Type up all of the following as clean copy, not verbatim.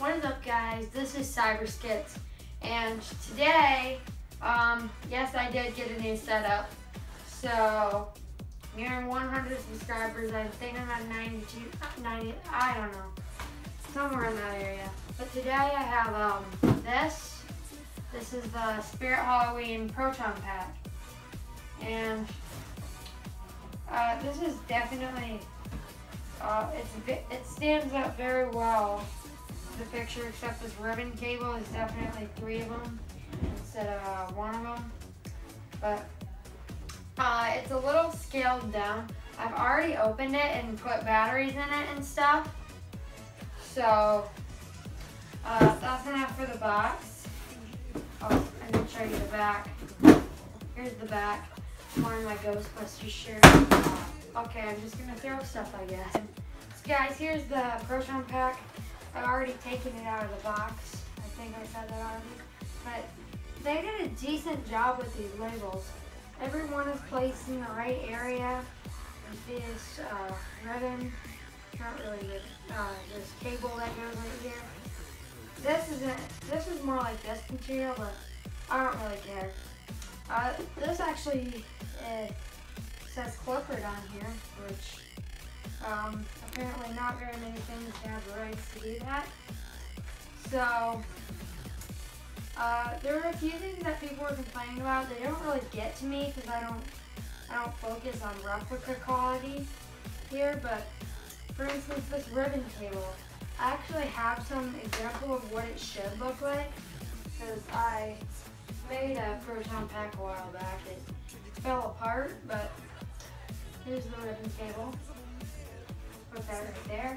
What is up, guys? This is CyberSkits, and today, yes, I did get a new setup. So, nearing 100 subscribers. I think I'm at 92, 90, I don't know, somewhere in that area. But today I have this. This is the Spirit Halloween Proton Pack, and this is definitely. It stands up very well. The picture, except this ribbon cable is definitely 3 of them instead of 1 of them. But it's a little scaled down. I've already opened it and put batteries in it and stuff. So that's enough for the box. Oh, I'm gonna show you the back. Here's the back. I'm wearing my Ghostbusters shirt. Okay, I'm just gonna throw stuff, I guess. So guys, here's the Proton Pack. I've already taken it out of the box. I think I said that already. But they did a decent job with these labels. Every one is placed in the right area. This ribbon, not really good. This cable that goes right here. This is more like this material, but I don't really care. This actually says Clifford on here, which apparently not very many things have the rights to do that. So there were a few things that people were complaining about. They don't really get to me because I don't focus on replica quality here. But for instance, this ribbon cable, I actually have some example of what it should look like because I made a Proton Pack a while back. It fell apart, but here's the ribbon cable. Put that right there.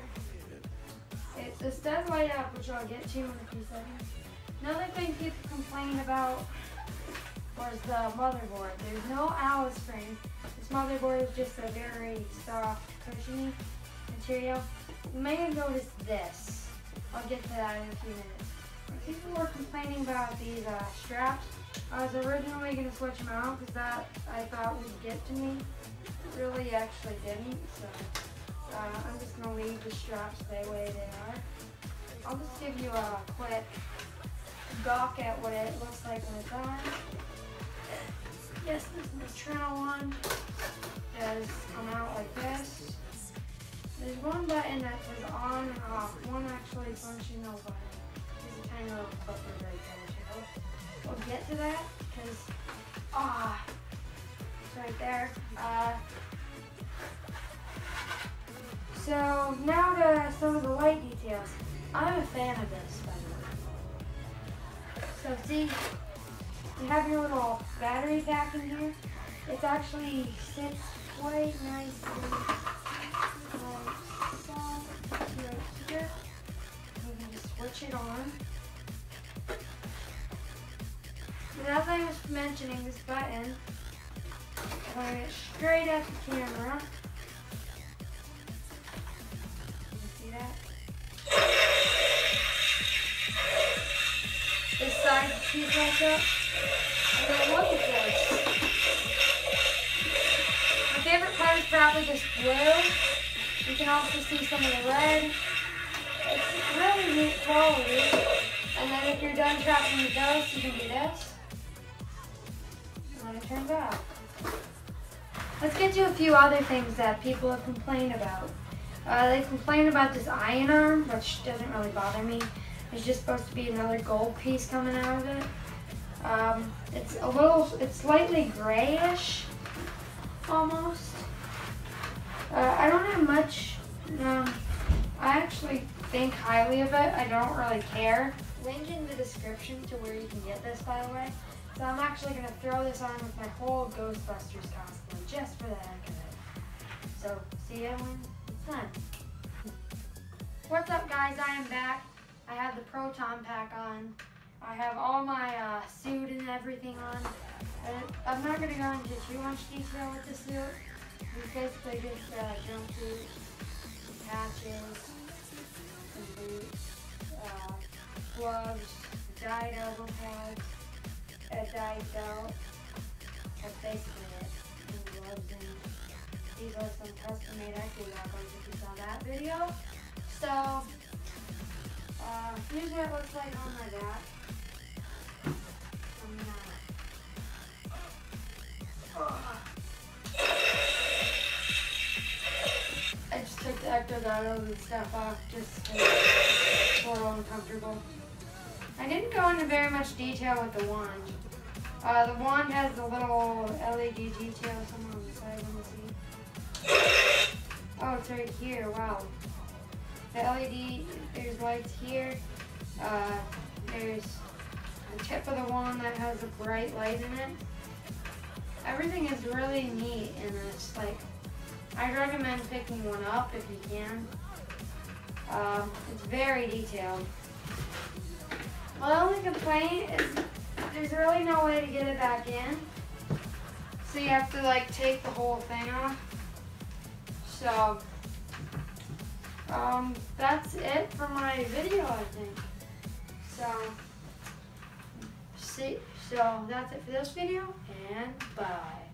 This does light up, which I'll get to in a few seconds. Another thing people complained about was the motherboard. There's no alloy spring. This motherboard is just a very soft, cushiony material. You may have noticed this. I'll get to that in a few minutes. People were complaining about these straps. I was originally going to switch them out because that I thought would get to me. It really actually didn't. So I'm just going to leave the straps the way they are. I'll just give you a quick gawk at what it looks like when it's on. Yes, this Neutrino one does come out like this. There's one button that says on and off, one actually functional button. There's a tiny little button right there too. We'll get to that because, it's right there. So now to some of the light details. I'm a fan of this, by the way. So see, you have your little battery pack in here. It actually sits quite nicely like so, right here. You can just switch it on. And as I was mentioning, this button, point it straight at the camera. This side piece lights up, and then look at this. My favorite part is probably this blue. You can also see some of the red. It's really neat quality. And then if you're done tracking the ghosts, you can do this. And then it turns out. Let's get to a few other things that people have complained about. They complained about this iron arm, which doesn't really bother me. There's just supposed to be another gold piece coming out of it. It's slightly grayish, almost. I don't have much. I actually think highly of it. I don't really care. Link in the description to where you can get this, by the way. So I'm actually going to throw this on with my whole Ghostbusters cosplay, just for the heck of it. So, see you when it's done. What's up, guys? I am back. I have the Proton Pack on. I have all my suit and everything on. I'm not going to go into too much detail with the suit. It's basically just jumpsuit, patches, some boots, gloves, dyed elbow pads, a dyed belt. That's basically it. And gloves, and these are some custom-made Echo goggles if you saw that video. So, Usually it looks like on my back. I'm not. I just took the ectodermal and stuff off just because it's a little uncomfortable. I didn't go into very much detail with the wand. The wand has a little LED detail somewhere on the side. Let me see. Oh, it's right here. Wow. The LED, there's lights here. There's the tip of the wand that has a bright light in it. Everything is really neat, and it's like, I recommend picking one up if you can. It's very detailed. Well, the only complaint is there's really no way to get it back in. So you have to like take the whole thing off. So, that's it for my video, I think. So that's it for this video, and bye.